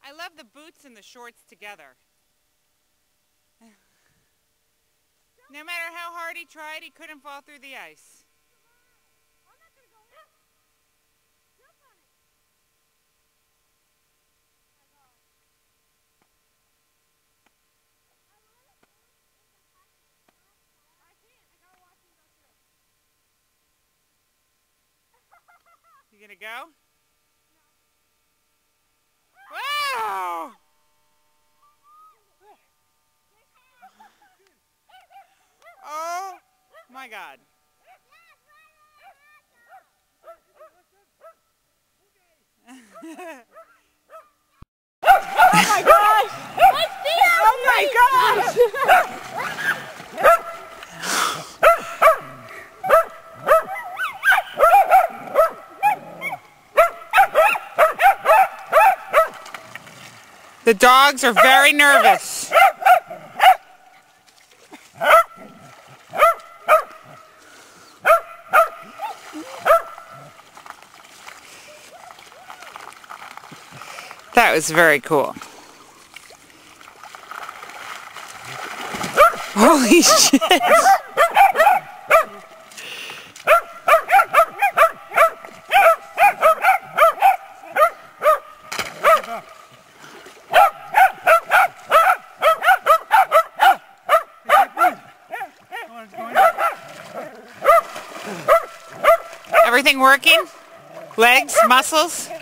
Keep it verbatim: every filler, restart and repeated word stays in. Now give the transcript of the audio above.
I love the boots and the shorts together. No matter how hard he tried, he couldn't fall through the ice. You gonna go? Wow! Oh my God. Oh my gosh! Oh my gosh! The dogs are very nervous. That was very cool. Holy shit! Everything working? Legs, muscles?